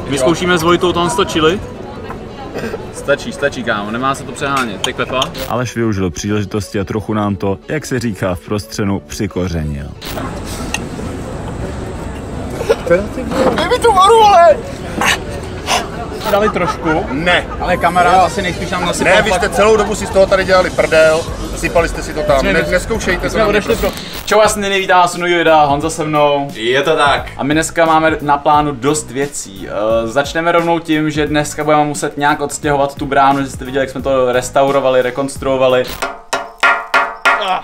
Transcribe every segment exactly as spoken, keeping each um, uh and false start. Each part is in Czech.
Vyzkoušíme s Vojtou tohle chili. Stačí, stačí, kámo, nemá se to přehánět. Teď Pepa. Aleš využil příležitosti a trochu nám to, jak se říká v prostřenu, přikořenil. Dej mi tu vodu, ale! Dali trošku. Ne. Ale kamarád asi nejspíš nám nasypal. Ne, vy jste celou dobu si z toho tady dělali prdel, sypali jste si to tam, ne, neskoušejte to. Odešli pro... Čau, já jsem Niny, vítám vás u nového videa, Honza se mnou. Je to tak. A my dneska máme na plánu dost věcí. Uh, začneme rovnou tím, že dneska budeme muset nějak odstěhovat tu bránu, že jste viděli, jak jsme to restaurovali, rekonstruovali. Ah,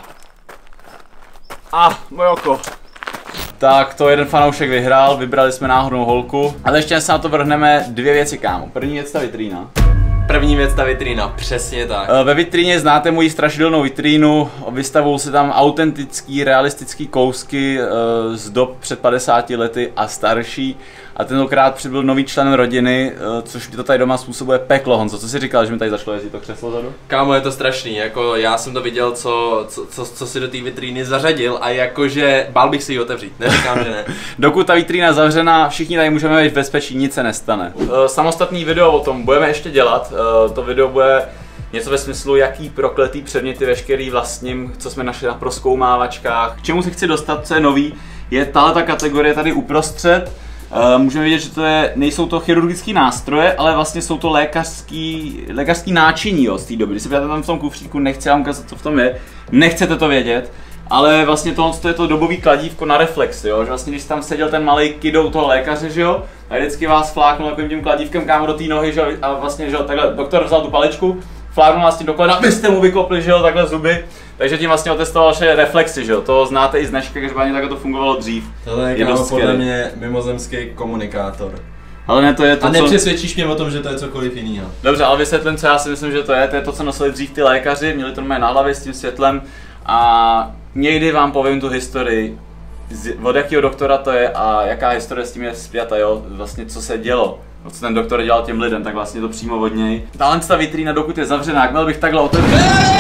ah moje oko. Tak to jeden fanoušek vyhrál, vybrali jsme náhodnou holku. Ale ještě se na to vrhneme dvě věci, kámo. První věc ta vitrína. První věc ta vitrína, přesně tak. Ve vitríně znáte moji strašidelnou vitrínu, vystavují se tam autentický, realistický kousky z dob před padesáti lety a starší. A tentokrát přibyl nový člen rodiny, což mi to tady doma způsobuje peklo. Honzo, co jsi říkal, že mi tady zašlo jezdit to křeslo zadu? Kámo, je to strašný, jako já jsem to viděl, co, co, co, co si do té vitríny zařadil a jakože bál bych si ji otevřít, neříkám, že ne. Dokud ta vitrína je zavřená, všichni tady můžeme být v bezpečí, nic se nestane. Samostatný video o tom budeme ještě dělat, to video bude něco ve smyslu, jaký prokletý předměty veškerý vlastním, co jsme našli na prozkoumávačkách. K čemu se chci dostat, co je nový, je tahle ta kategorie tady uprostřed. Uh, můžeme vidět, že to je, nejsou to chirurgické nástroje, ale vlastně jsou to lékařský, lékařský náčiní jo, z té doby. Když se podíváte tam v tom kufříku, nechci vám ukázat, co v tom je, nechcete to vědět, ale vlastně tohle to je to dobový kladívko na reflex, jo, že vlastně když tam seděl ten malý kidou toho lékaře, že jo, a vždycky vás fláknul takovým tím kladívkem kámo do té nohy, že jo, a vlastně, že jo, takhle doktor vzal tu paličku, fláknul vás tím do kolena, abyste mu vykopli, že jo, takhle zuby. Takže tím vlastně otestoval vaše reflexy, že jo, to znáte i z dneška, každopádně takhle to fungovalo dřív. Tohle je, je kámo, dost podle skvělý. mě mimozemský komunikátor. Ale ne, to je to, a nepřesvědčíš co... mě o tom, že to je cokoliv jiného. Dobře, ale vysvětlím, co já si myslím, že to je. To je to, co nosili dřív ty lékaři, měli to normálně na hlavě s tím světlem. A někdy vám povím tu historii, od jakého doktora to je a jaká historie s tím je spjata, jo, vlastně co se dělo. No, co ten doktor dělal těm lidem, tak vlastně to přímo od něj. Tahle ta vitrína, dokud je zavřená, jak měl bych takhle otevřít.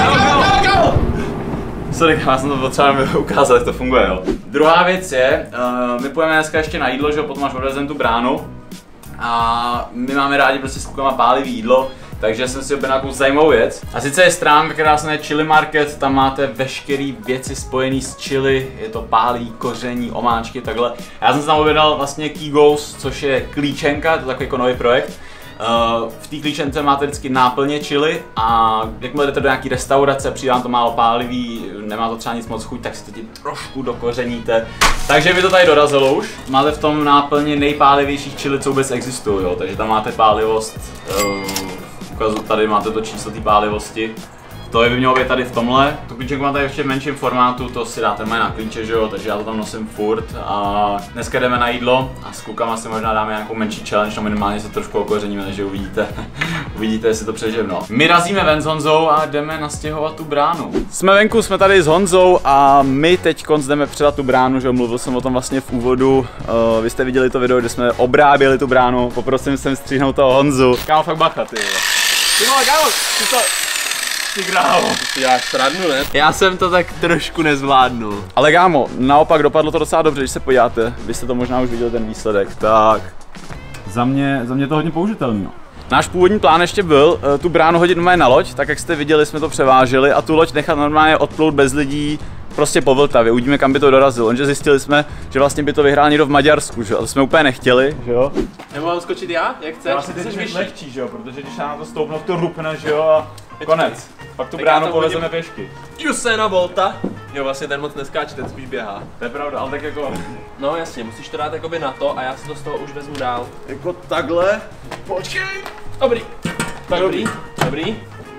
Sorry, já jsem to potřeboval ukázat, jak to funguje, jo. Druhá věc je, uh, my půjdeme dneska ještě na jídlo, že jo, potom až odvezem tu bránu. A my máme rádi prostě s klukama pálivý jídlo, takže jsem si objednal nějakou zajímavou věc. A sice je stránka, která se jmenuje Chili Market, tam máte veškeré věci spojené s chili, je to pálí, koření, omáčky, takhle. Já jsem si tam objednal vlastně Kigos, což je klíčenka, to je takový jako nový projekt. Uh, v té klíčence máte vždycky náplně chili a jakmile jdete do nějaký restaurace, přijde vám to málo pálivý, nemá to třeba nic moc chuť, tak si to tím trošku dokořeníte. Takže by to tady dorazilo už. Máte v tom náplně nejpálivějších chili, co vůbec existují, jo. Takže tam máte pálivost, uh, ukazu, tady máte to číslo té pálivosti. To je by mělo být tady v tomhle. Tu klíčenku máte ještě v menším formátu, to si dáte na klíče, že jo, takže já to tam nosím furt. A dneska jdeme na jídlo a s klukama si možná dáme nějakou menší challenge, no minimálně se trošku okořeníme, takže uvidíte, uvidíte, jestli to přežijeme. No. My razíme ven s Honzou a jdeme nastěhovat tu bránu. Jsme venku, jsme tady s Honzou a my teď jdeme předat tu bránu, že jo, mluvil jsem o tom vlastně v úvodu. Uh, vy jste viděli to video, kde jsme obráběli tu bránu, poprosím jsem stříhnout toho Honzu. Kámo, fakt bacha, ty jo. Ty vole, kámo, ty to... Ty krávo. Ty děláš srandu, ne? Já jsem to tak trošku nezvládnul. Ale kámo, naopak dopadlo to docela dobře, když se podíváte. Vy jste to možná už viděli ten výsledek, tak... Za mě, za mě to hodně použitelný, no. Náš původní plán ještě byl uh, tu bránu hodit normálně na loď, tak jak jste viděli, jsme to převáželi a tu loď nechat normálně odplout bez lidí prostě po Vltavě. Uvidíme, kam by to dorazilo. Jenže zjistili jsme, že vlastně by to vyhrál někdo v Maďarsku, že? A to jsme úplně nechtěli, že jo? Nebo mám skočit já? Jak chceš? Asi ty jsi lehčí, že jo? Protože když na to stoupnout, to rupne, že jo? A konec. Pak tu bránu povezeme pěšky. Usaina Bolta. Jo, vlastně ten moc neskáče, ten spíš běhá. To je pravda, ale tak jako... No jasně, musíš to dát jakoby na to a já si to z toho už vezmu dál. Jako takhle? Počkej! Dobrý. Tak dobrý, dobrý.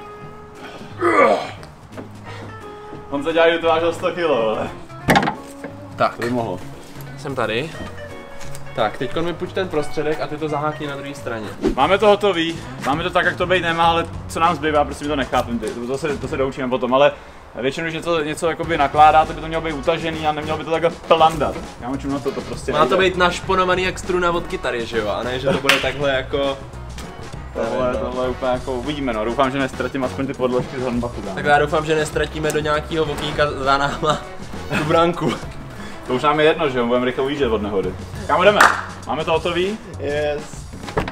On se dělá, že to vážil sto kilo, ale... Tak. To by mohlo. Jsem tady. Tak, teď mi půjč ten prostředek a ty to zahákni na druhé straně. Máme to hotový, máme to tak, jak to být nemá, ale co nám zbývá, prostě mi to nechápem, to se, to se doučíme potom, ale většinou, když něco, něco jakoby nakládáte, by to mělo být utažený a nemělo by to takhle plandat. Já můžu na to, to prostě má nejde. To být našponovaný jak struna od kytary, že jo, a ne, že to bude takhle jako... Tohle, nevím, no. tohle úplně jako uvidíme, no, doufám, že nestratím aspoň ty podložky z Hornbachu. Tak já doufám, že nestratíme do nějakého okýnka za náma tu bránku. To už nám je jedno, že jo, budeme rychle ujíždět od nehody. Kam jdeme? Máme to hotový? Yes.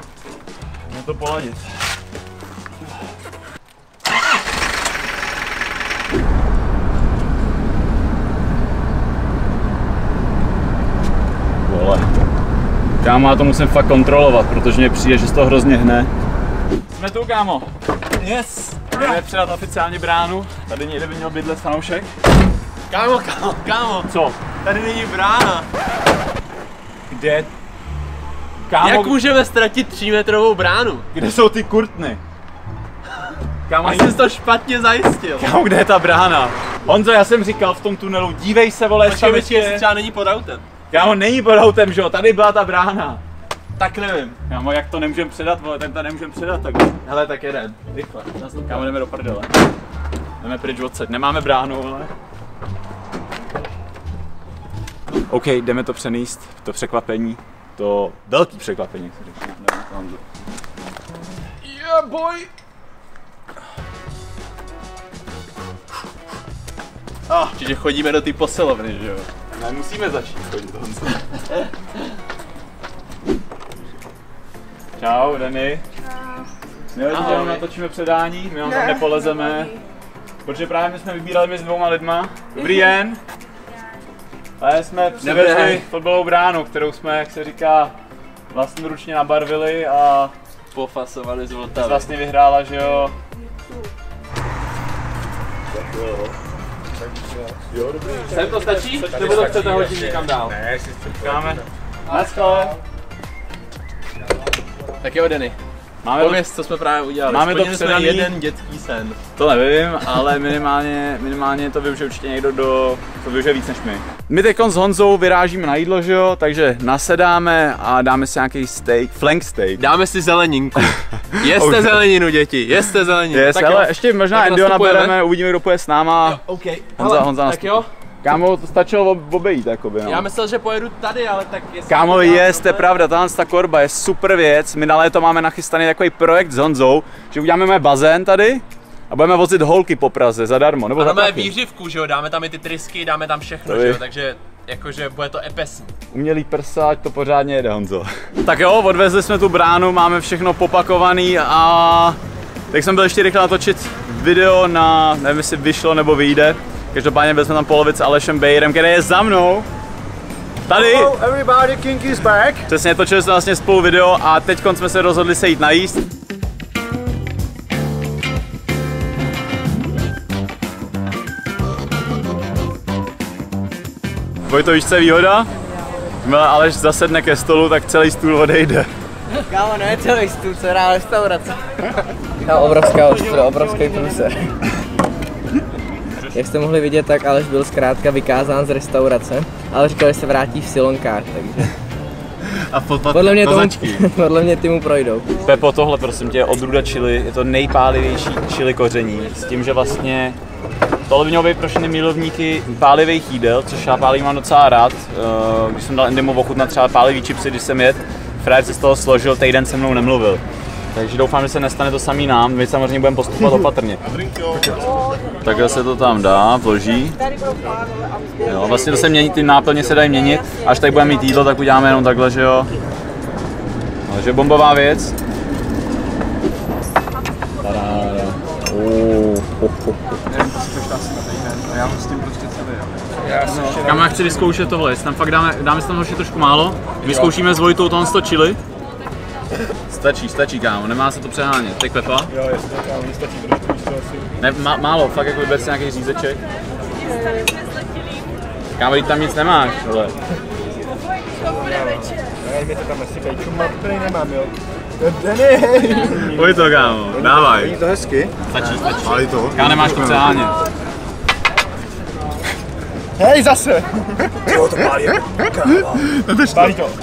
to poladit. Vole. Kámo, já to musím fakt kontrolovat, protože mě přijde, že z toho hrozně hne. Jsme tu, kámo. Yes. Jdeme předat oficiálně bránu. Tady někde by měl bydlet fanoušek. Kámo, kámo, kámo. Co? Tady není brána. Kde? Kámo, Jak můžeme ztratit třímetrovou bránu? kde jsou ty kurtny? Kámo, Asi jsi to špatně zajistil. kámo, kde je ta brána? Honzo, já jsem říkal v tom tunelu, dívej se, vole, Počkej, tam počkej, jestli ještě... třeba není pod autem. Kámo, není pod autem, že jo? Tady byla ta brána. Tak nevím. Kámo, jak to nemůžeme předat, vole, ten to nemůžeme předat, tak. Hele, tak jeden. Rychle. Kámo, jdeme do prdele. Jdeme pryč odsaď, nemáme bránu, vole. OK, jdeme to přenést, to překvapení, to velký překvapení, jak se říká. Jdeme to, Honzo. Yeah, boy. Ah, čiže chodíme do té posilovny, že jo? Nemusíme začít chodit, Honzo. Čau, Denny. My jenom natočíme předání, my vám tam nepolezeme. Protože právě my jsme vybírali mezi dvouma lidma. Dobrý den. Ale jsme přivezli fotbalovou bránu, kterou jsme, jak se říká, vlastnoručně nabarvili a Pofasovali z ty Vltavy. vlastně vyhrála, že jo? Sem to stačí? Nebo to chcete hodit někam dál? Ne, si Čekáme. Naschle. Tak jo, Denny. Máme to, Pověz, co jsme právě udělali. Máme to Splnili jsme předaný. jeden dětský sen. to nevím, ale minimálně, minimálně to využije určitě někdo, do, to využije víc než my. My teď s Honzou vyrážíme na jídlo, že jo? Takže nasedáme a dáme si nějaký steak, flank steak. Dáme si zeleninku. Jeste Okay. zeleninu, děti, jeste zeleninu. Yes, tak ale jo. ještě možná Tak Endio nastupujeme. nabereme, uvidíme, kdo půjde s náma. OK. Honza, Hele, Honza tak nastup. jo. Kámo, to stačilo ob- obejít, jakoby, no. Já myslel, že pojedu tady, ale tak jestli... Kámo, to dá je, to je problém- pravda, tahle ta korba je super věc. My na léto máme nachystaný takový projekt s Honzou, že uděláme mé bazén tady a budeme vozit holky po Praze zadarmo, nebo A za máme prachy. výřivku, že jo, dáme tam i ty trysky, dáme tam všechno, To že jo, je. takže jakože bude to epesní. Umělý prsa, ať to pořádně jede, Honzo. Tak jo, odvezli jsme tu bránu, máme všechno popakovaný a tak jsem byl ještě rychle natočit video na, nevím jestli vyšlo nebo vyjde. Každopádně byli jsme tam polovit s Alešem Bejrem, který je za mnou. Tady! Hello everybody, King is back. Přesně, točili jsme vlastně spolu video a teď jsme se rozhodli se jít najíst. Vojto, víš, co je výhoda? Jakmile Aleš zasedne ke stolu, tak celý stůl odejde. Kámo, ne celý stůl, co hrá restaurace. Kámo, obrovská ostra, obrovský průser. Jak jste mohli vidět, tak Aleš byl zkrátka vykázán z restaurace, ale říkal, že se vrátí v silonkách, takže A fotbat podle mě, tomu, podle mě ty mu projdou. Pepo, tohle prosím tě, odrůda chili, je to nejpálivější chili koření, s tím, že vlastně tohle by mělo být pro všechny milovníky pálivých jídel, což já pálivý mám docela rád. Když jsem dal Endimu ochutnat třeba pálivý chipsy, když jsem jet, frajer se z toho složil, týden se mnou nemluvil. Takže doufám, že se nestane to samý nám, my samozřejmě budeme postupovat opatrně. Takhle se to tam dá, vloží. Jo, vlastně to se mění, ty náplně se dají měnit, až tady budeme mít jídlo, tak uděláme jenom takhle, že jo. Takže bombová věc. Tadáda. Oh, oh, oh. Kam já chci vyzkoušet tohle, jestli tam fakt dáme, dáme si tam ještě trošku málo. Vyzkoušíme s Vojtou tohle sto chili. Stačí, stačí, kámo, nemá se to přehánět. Teď Pepa? Jo, jestli kámo, nestačí trošku víc to asi. Ne, má, málo, fakt jako vyber si nějaký řízeček. Kámo, teď tam nic nemáš, ale. Ne, mi to tam asi bejču, tady nemám, jo. Denny! Pojď to, kámo, dávaj. Není to hezky? Stačí, stačí. Ale to. Kámo, nemáš to přehánět. Hej, zase! Jo, to pálí, kámo. Pálí to.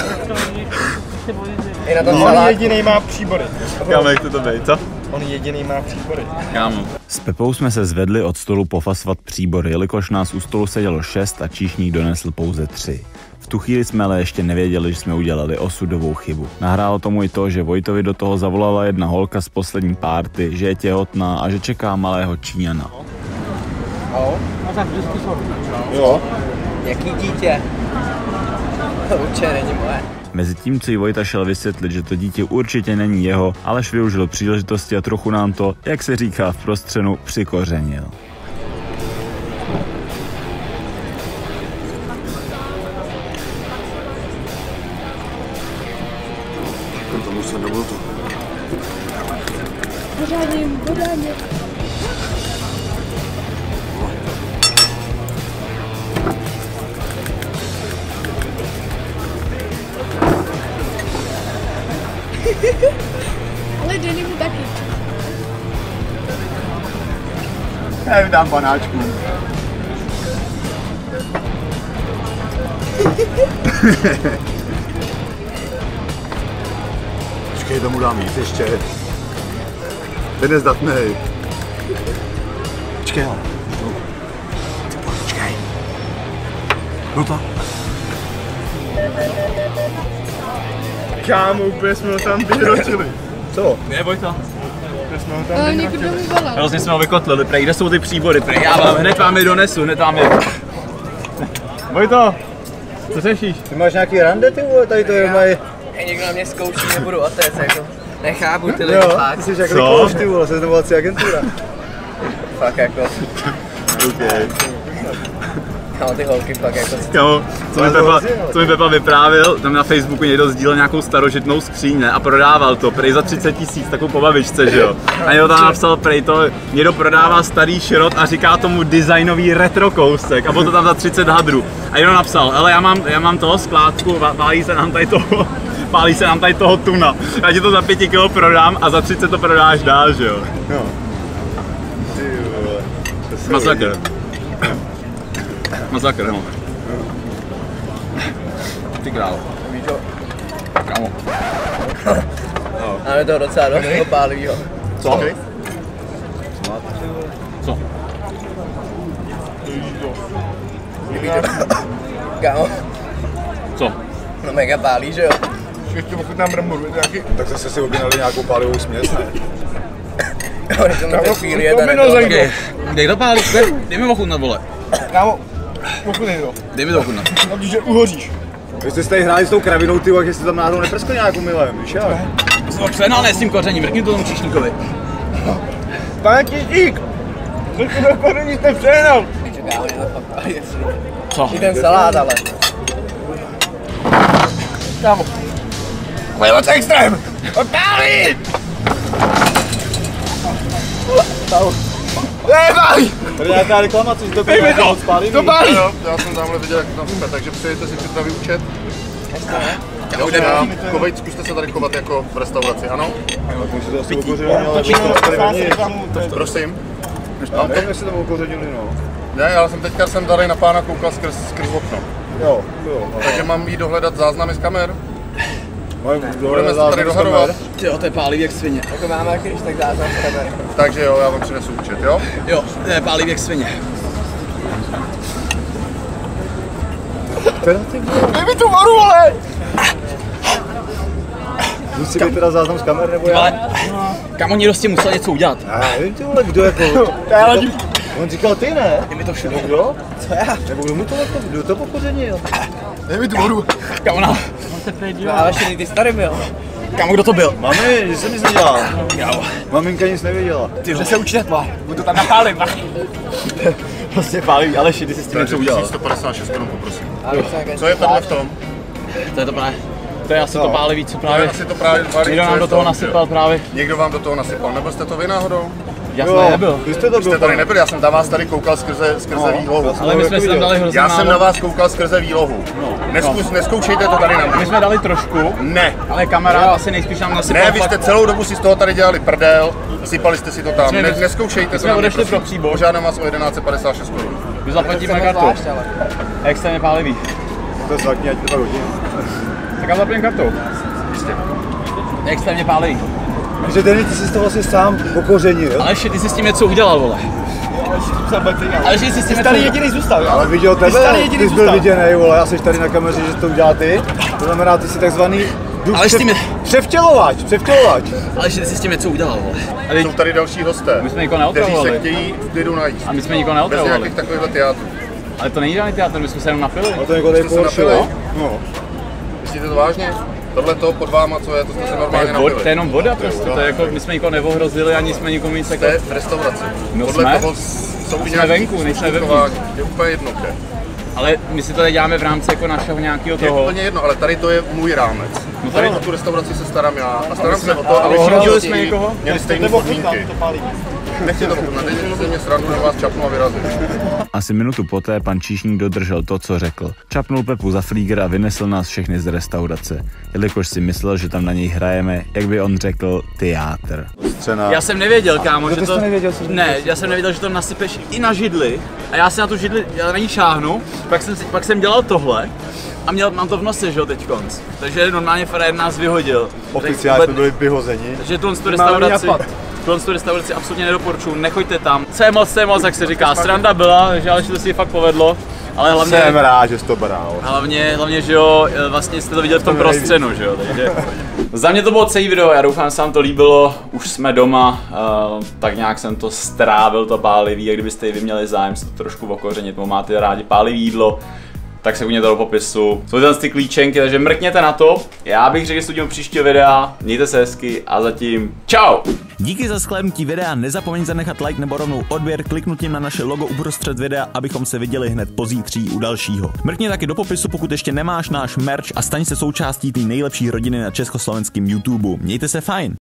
I na tom On salát. jediný má příbory. Kámo, jak to to být, co? On jediný má příbory. Kámo. S Pepou jsme se zvedli od stolu pofasovat příbory, jelikož nás u stolu sedělo šest a číšník donesl pouze tři. V tu chvíli jsme ale ještě nevěděli, že jsme udělali osudovou chybu. Nahrálo tomu i to, že Vojtovi do toho zavolala jedna holka z poslední párty, že je těhotná a že čeká malého Číňana. Jo. Jaký dítě? To určitě není moje. Mezi tím, co jí Vojta šel vysvětlit, že to dítě určitě není jeho, Aleš využil příležitosti a trochu nám to, jak se říká v prostřenu, přikořenil. Tomu se nebudu to. Pořádně, pořádně. Ale Danny mu taky. Já jim dám panáčku. Počkej, tomu dám víc ještě. Ten je zdatnej. Počkej, ale. Počkej. No to. Kámo, úplně jsme ho tam vyhrotili. Co? Ne, Vojta. Jsme ho tam Ale někdo mi volal. Hrozně jsme ho vykotlili, prej, kde jsou ty příbory, prej, já vám, hned vám je donesu, hned vám je. Vojto, Co řešíš? ty máš nějaký rande, ty vole, tady to je mají. Hej, někdo na mě zkouší, nebudu otec, jako. Nechápu ty lidi, Jo, fakt. ty jsi jak Likoš, ty vole, seznamovací agentura. Fakt jako, Okay. kámo, ty holky fakt jako. Kámo, co mi Pepa, co mi Pepa vyprávěl, tam na Facebooku někdo sdílel nějakou starožitnou skříň, ne, a prodával to, prej za třicet tisíc, takovou po babičce, že jo. A někdo tam napsal, prej to, někdo prodává starý šrot a říká tomu designový retro kousek, a bylo to tam za třicet hadrů. A někdo napsal, hele, já mám, já mám toho skládku, pálí se nám tady toho, pálí se nám tady toho tuna. Já ti to za pět kilo prodám a za třicet to prodáš dál, že jo. No. Ty vole. Masakr. Masakr, no. Ty král. Víš jo? Kámo. Máme toho docela dost toho pálivýho. Co? Co? Kámo, Co? no mega pálí, že jo? Ještě pokud nám bramboru, nějaký... Tak zase si objednali nějakou pálivou směs, ne? Kámo, když jsem na chvíli je tady pominu to. zajímavé. Dej to pálí, dej mi ochutnat, vole. Kámo, pokud nejdo. Dej mi to ochutnat. No, že uhoříš. Vy jste si tady hráli s tou kravinou, ty, jak jste tam náhodou neprskli nějakou milém, víš, ale? Jsem to přehnal, ne s tím kořením, vrkni to tomu číšníkovi. Pane Číšník! Vrkni to koření jste přehnal! Kámo, je to fakt pálí. Co? I ten salát, ale. Kámo. Ale moc extrém! Odpálí! Ne, pálí! Tady nějaká reklama, což to Dej mi to! To pálí! Jo, já jsem tamhle viděl, jak to tam jsme, takže přejete si připravit účet. Jo, já, chovejte, zkuste se tady chovat jako v restauraci, ano? Jo, takže to asi ukořenili, ale to prosím. Já nevím, jestli tam ukořenili, no. Ne, já jsem teďka jsem tady na pána koukal skrz, skrz okno. Jo, jo. Takže mám jít dohledat záznamy z kamer. Budeme se tady dohadovat. Jo, to je pálivý jak svině. Jako máme jaký když tak záznam z kamery. Takže jo, já vám přinesu účet, jo? Jo, to je pálivý jak svině. Dej mi tu vodu, vole! Musí být teda záznam z kamer, nebo já? Ale, kam oni prostě musel něco udělat. Já nevím, ty vole, kdo jako... On říkal ty, ne? Je mi to všude. Kdo? Co já? Nebo kdo mu to jako, kdo to pokořenil? Dej mi tu vodu. Kam ona? No ale ještě ty starým, jo. Kam kdo to byl? Mami, že jsem nic nedělal. Jo. Maminka nic nevěděla. Ty ho se učit, má. Budu to tam napálit, má. Prostě pálivý, ale ty jsi s tím něco udělal. sto padesát šest korun poprosím. Ale Co je tohle v tom? To je to právě. To je asi Co? to pálivý, co Právě právě. asi to právě varí, Někdo co nám je do v toho tom, nasypal jo. právě. Někdo vám do toho nasypal, nebyl jste to vy náhodou? Já jsem nebyl. Vy jste to Vy jste tady nebyli, já jsem na vás tady koukal skrze, skrze No, výlohu. Ale my jsme si tam dali hrozně Já jsem málo. na vás koukal skrze výlohu. Neskus, neskoušejte to tady na My mě. jsme dali trošku, Ne. ale kamarád asi nejspíš nám nasypal. Ne, vy jste fakt- celou dobu si z toho tady dělali prdel, sypali jste si to tam. jsme- Ne, neskoušejte my to jsme na mě, odešli prosím. pro příbor. Požádám vás o jedenáct set padesát šest korun. My zaplatíme kartou. Extrémně pálivý. To je zvakně, ať to tak hodí. Tak já zaplatím kartou. Extrémně pálivý. Takže Denny, ty jsi to vlastně sám pokořenil, jo? Ale ještě ty jsi s tím něco udělal, vole. Ale ještě jsi s tím něco udělal. zůstal, jo? Ale viděl tebe, ty, ty jsi byl viděnej, vole, já jsi tady na kameře, že to udělá ty. To znamená, ty jsi takzvaný duch Ale s tím je- převtělovač, převtělovač. Ale ještě ty jsi s tím něco udělal, vole. Jsou tady další hosté, My jsme nikoho kteří se neotravovali. chtějí v klidu najíst. A my jsme nikoho Bez neotravovali. nějakých takovýchhle teátrů. Ale to není žádný teatr, my jsme se jenom napili. A to někoho tady Jste se pohoršilo. napili? No. Myslíte to vážně? Tohle to pod váma, co je, to jste se normálně To je, vod, napili. to je jenom voda prostě, to je jako, my jsme nikoho neohrozili, ani jsme nikomu nic jako... Jste v restauraci. No Podle jsme. toho jsou Jsme nějaký venku, nejsme vevnitř. chování. Je úplně jedno kde. Ale my si to tady děláme v rámci jako našeho nějakého Je toho. úplně jedno, ale tady to je můj rámec. No Tady tady- o tu restauraci se starám já. A starám se o to, aby ohrozili všichni jsme někoho? měli stejné podmínky. Nechci to ochutnat, teď se mě srandu, na vás čapnu a vyrazím. Asi minutu poté pan číšník dodržel to, co řekl. Čapnul Pepu za flíger a vynesl nás všechny z restaurace, jelikož si myslel, že tam na něj hrajeme, jak by on řekl, teátr. Scéna. Já jsem nevěděl, kámo, že to... nevěděl, co ne, já jsem nevěděl, že to nasypeš i na židli a já si na tu židli, já na ní šáhnu, pak jsem, si- pak jsem dělal tohle a měl, mám to v nose, že jo, teď konc. Takže normálně frajer nás vyhodil. Oficiálně jsme byli vyhozeni. Takže tuhle tu restauraci, tuhle tu restauraci absolutně nedoporučuju, nechoďte tam. Co je moc, co je moc, jak se říká, sranda byla, takže ale že to si fakt povedlo. Ale hlavně, Jsem rád, že jsi to bral. hlavně, hlavně, že jo, vlastně jste to viděli v tom prostřenu, že jo, takže... Za mě to bylo celý video, já doufám, že se vám to líbilo, už jsme doma, uh, tak nějak jsem to strávil, to pálivý, a kdybyste i vy měli zájem si to trošku okořenit, nebo máte rádi pálivý jídlo, tak se udělejte do popisu. Jsou tam ty klíčenky, takže mrkněte na to. Já bych řekl, že se uvidíme u příštího videa, mějte se hezky a zatím čau! Díky za shlédnutí videa, nezapomeň zanechat like nebo rovnou odběr kliknutím na naše logo uprostřed videa, abychom se viděli hned pozítří u dalšího. Mrkni taky do popisu, pokud ještě nemáš náš merch a staň se součástí té nejlepší rodiny na československém YouTube. Mějte se fajn!